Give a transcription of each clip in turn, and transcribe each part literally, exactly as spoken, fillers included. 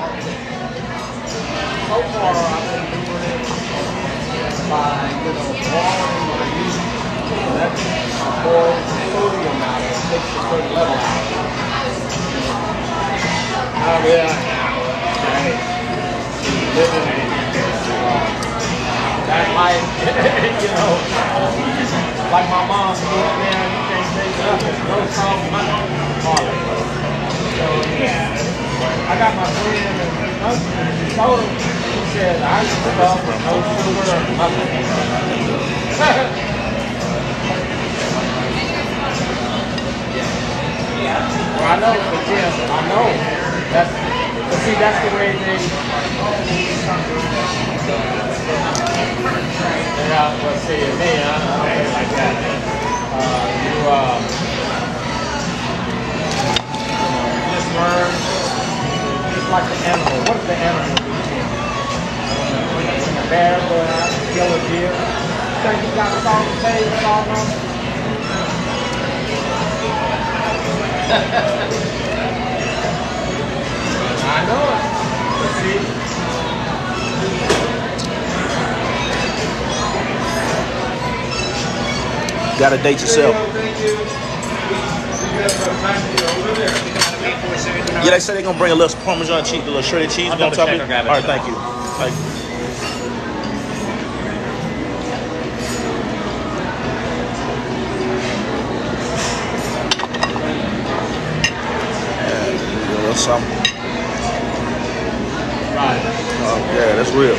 So far, I've been doing it by, you know, boiling or using. So that's boils the sodium out of it, takes a certain level out. Oh, yeah. Hey, living uh, that life, you know, like my mom said, man, you can't take nothing, no salt, nothing, hardly. So, yeah, I got my friend and husband, she told him, she said, I used to love with no sugar, nothing. Well, I know, but yeah, I know. That's, but see, that's the way they, yeah, but see, me, I don't think like that. Uh, you, uh, you just learn, just like the animal. What is the animal do? When the bear goes out and kill a deer, you think you got salt and taste salt on it? I know it. But see, gotta date yourself. Yeah, they said they're gonna bring a little Parmesan cheese, a little shredded cheese on top of it. All right, thank you. Thank you. Yeah, a little something. right. Oh, yeah, that's real.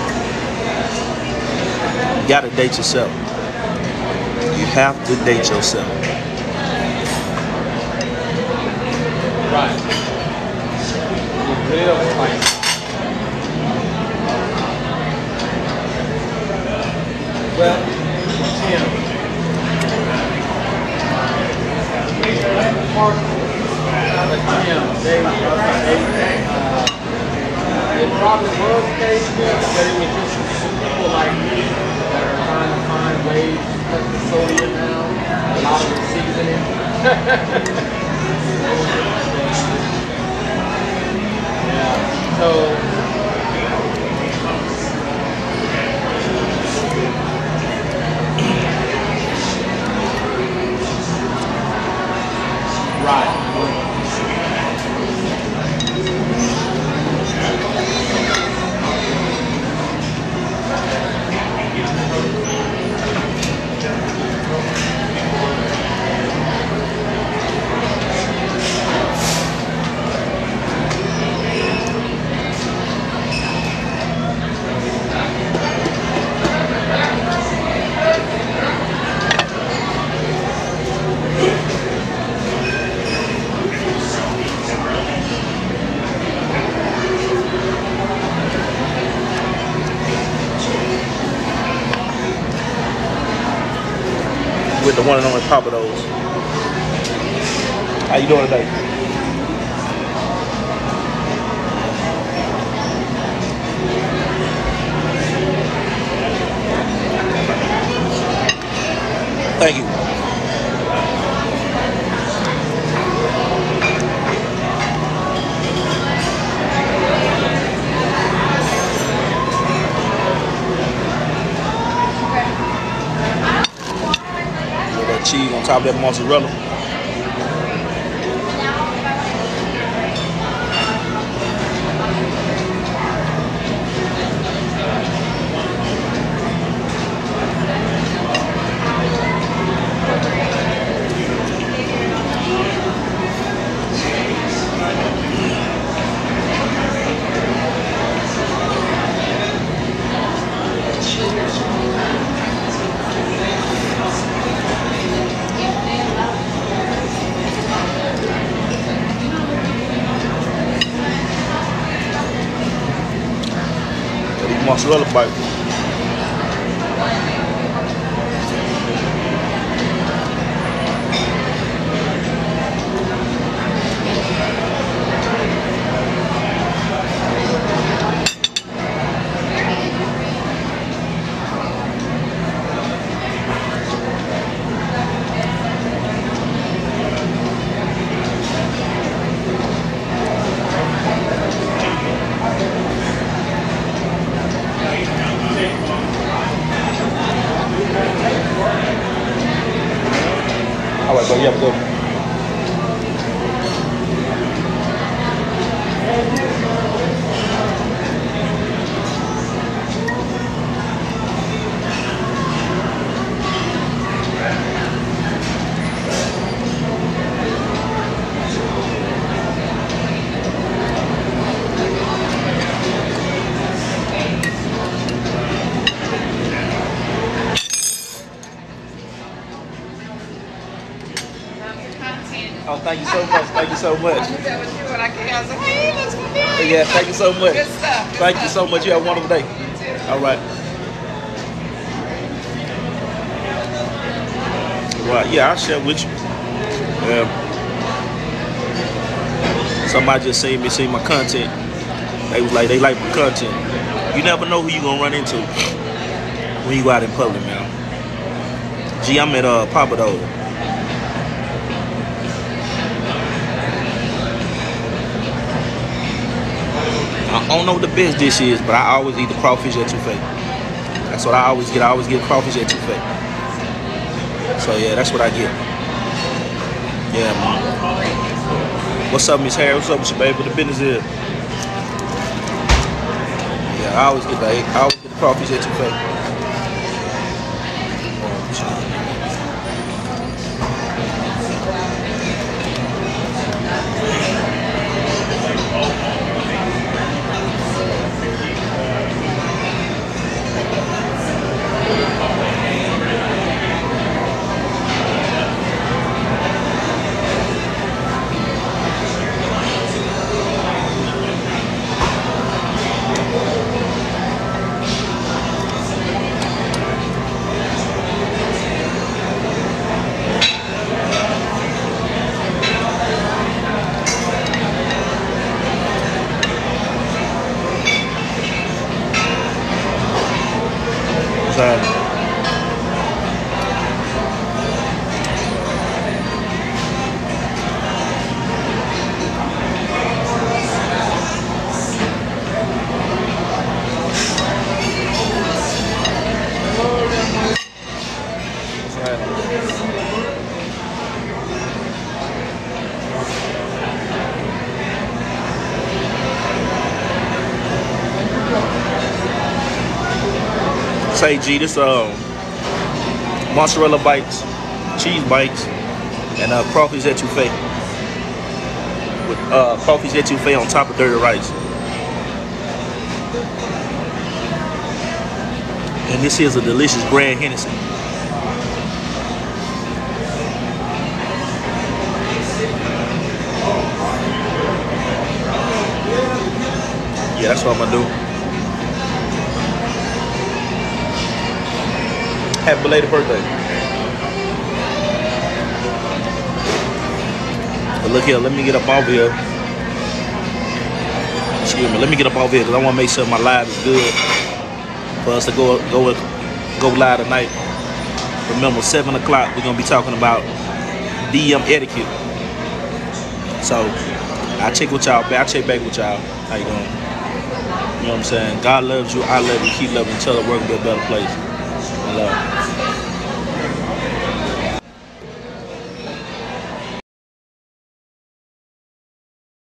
You gotta date yourself. You have to date yourself. Right. Real like. Well, Tim. But Tim, they, they, uh, it probably was tasty, but it was just for people like me that are trying to find ways to cut the sodium down, a lot of the seasoning. Yeah, so right. With the one and only Papa Do's. How you doing today? Thank you. With that cheese on top of that mozzarella. Mozzarella bite. Thank you so much. Thank you so much. I knew that was you when I came. I was like, hey, looks familiar. Yeah, thank you so much. Good stuff. Good Thank stuff. you so much. You have a wonderful day. You too. All right. Right. Yeah, I'll share with you. Yeah. Somebody just seen me, seen my content. They was like, they like my content. You never know who you gonna run into when you go out in public, man. Gee, I'm at uh, Papa Do's. I don't know what the best dish is, but I always eat the crawfish etouffee. That's what I always get. I always get crawfish etouffee. So yeah, that's what I get. Yeah, man. What's up, Miss Harry? What's up with you, baby? What the business is? Yeah, I always get the I always get the crawfish etouffee. Say G, this uh, mozzarella bites, cheese bites, and uh, crawfish etouffee with uh, crawfish etouffee on top of dirty rice. And this is a delicious Grand Hennessy. Yeah, that's what I'm gonna do. Happy belated birthday. But look here, let me get up off here. Excuse me, let me get up off here because I want to make sure my live is good for us to go go go live tonight. Remember, seven o'clock we're gonna be talking about D M etiquette. So I check with y'all back. I check back with y'all. How you doing? You know what I'm saying? God loves you. I love you. Keep loving each other. Work to be a better place. I love you.